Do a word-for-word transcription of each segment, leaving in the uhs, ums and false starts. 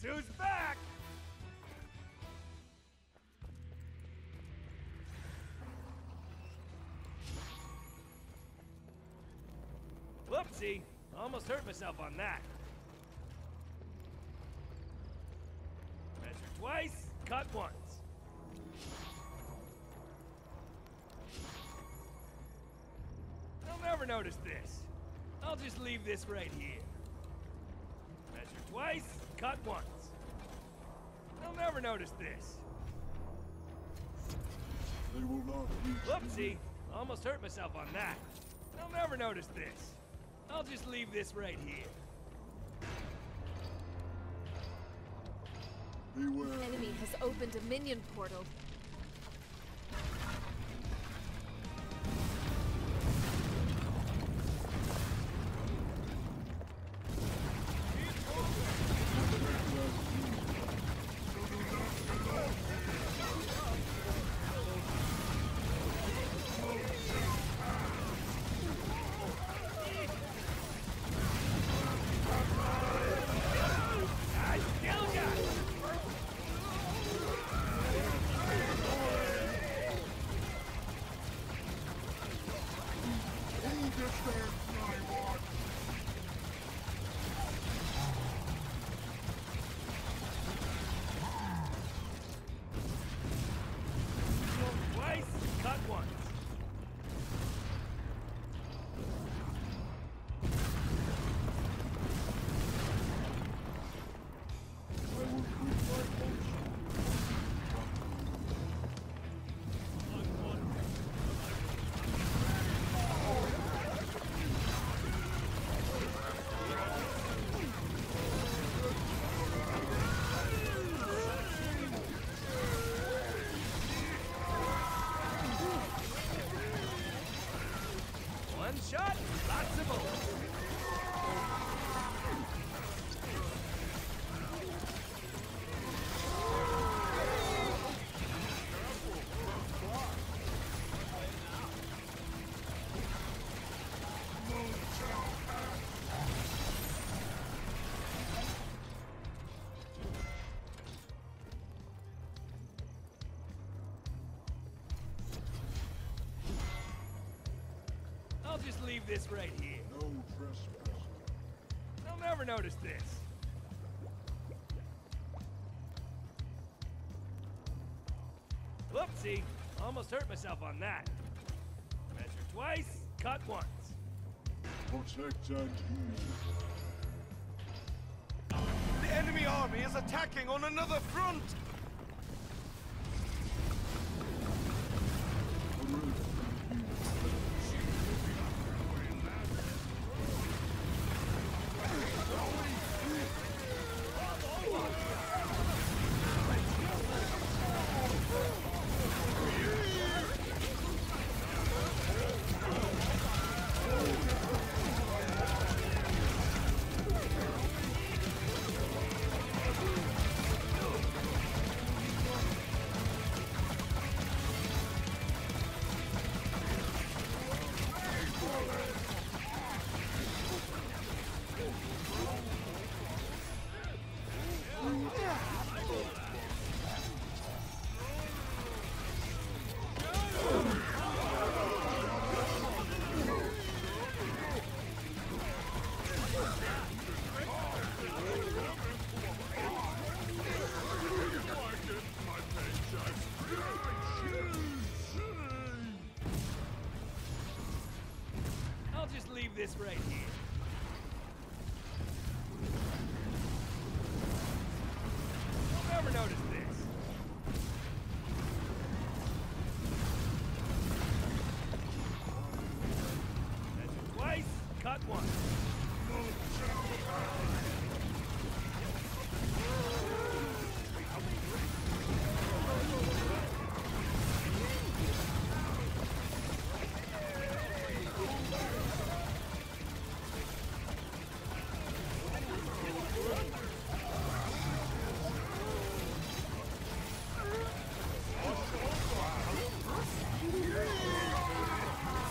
Guess who's back? Whoopsie! Almost hurt myself on that. Measure twice, cut once. They'll never notice this. I'll just leave this right here. Measure twice, cut once. They'll never notice this. They will not reach. Whoopsie! Almost hurt myself on that. They'll never notice this. I'll just leave this right here. Beware. The enemy has opened a minion portal. One shot, lots of bullets. I'll just leave this right here. No trespassing. They'll never notice this. Whoopsie! Almost hurt myself on that. Measure twice, cut once. Protect and heal. The enemy army is attacking on another front! I'll just leave this right here. You'll never notice this. Measure twice, cut once.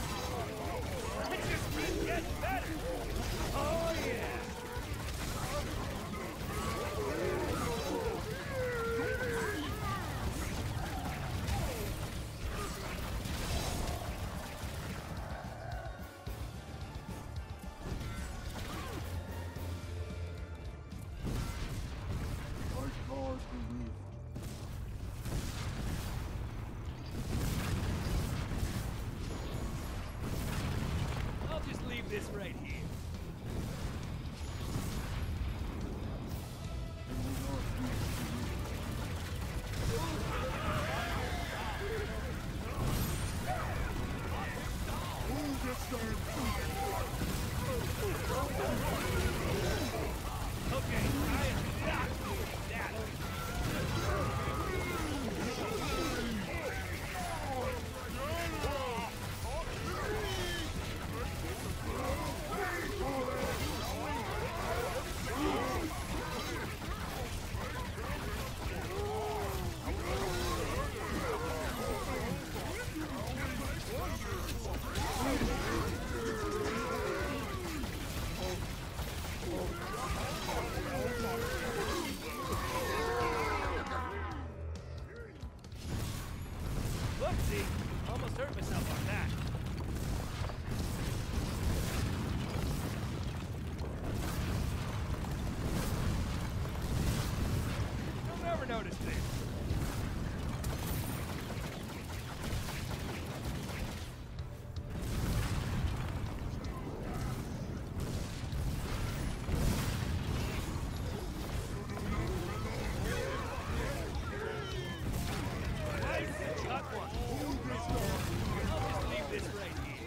It just keeps getting better. Oh yeah. this right here. Okay, I am not doing that. Whoopsie, almost hurt myself on that. You'll never notice this. Nice, got one. I'll just leave this right here.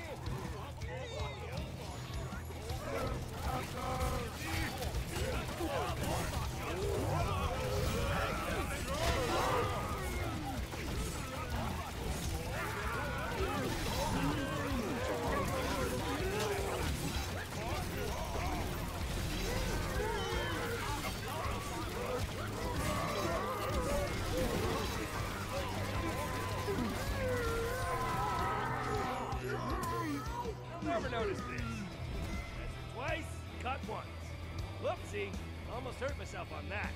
You'll never notice this. Measure twice, cut once. Whoopsie, almost hurt myself on that.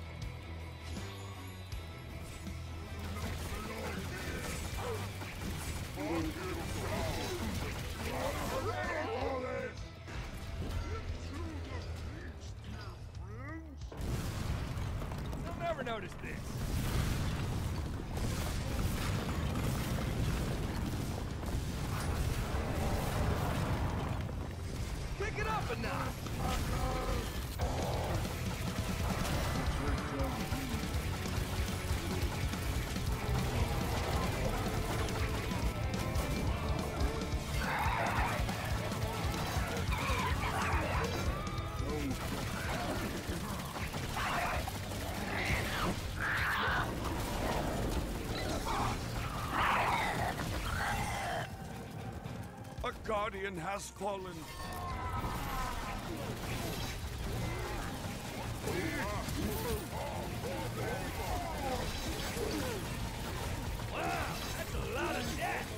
You'll never notice this. Pick it up a notch. A guardian has fallen. Wow, that's a lot of death.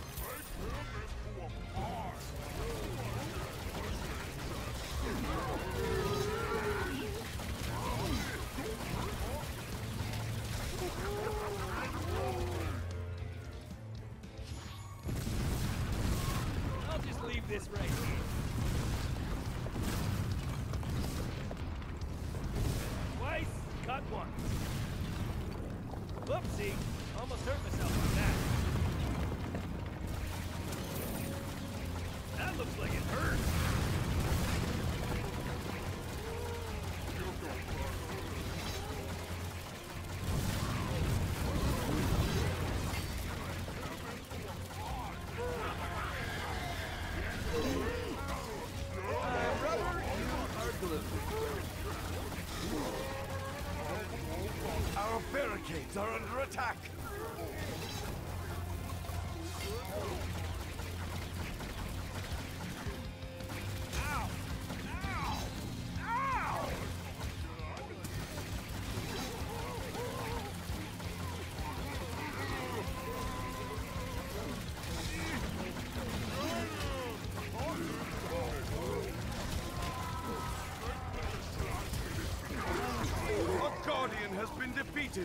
I'll just leave this right here. Twice, cut once. Whoopsie, almost hurt myself on that. That looks like it hurt. Our barricades are under attack. Ow! Ow! Ow! A guardian has been defeated.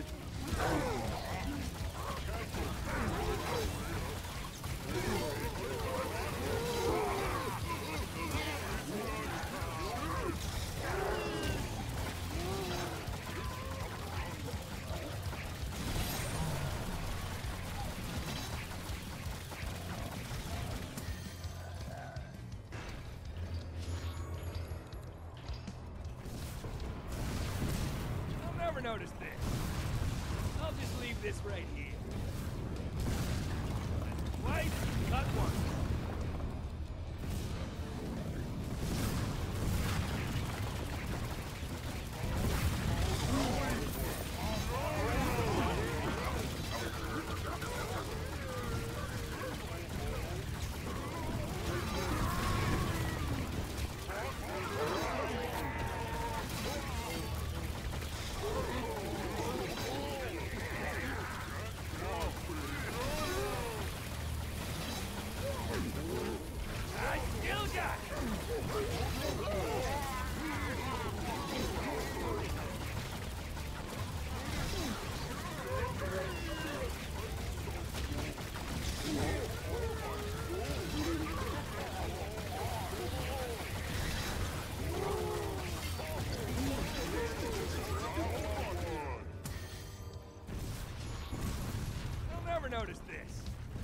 never notice this. I'll just leave this right here. Measure twice, cut once. Notice this.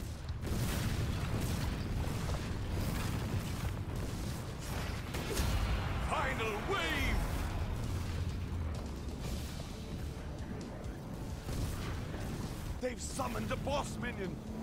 Final wave! They've summoned a boss minion!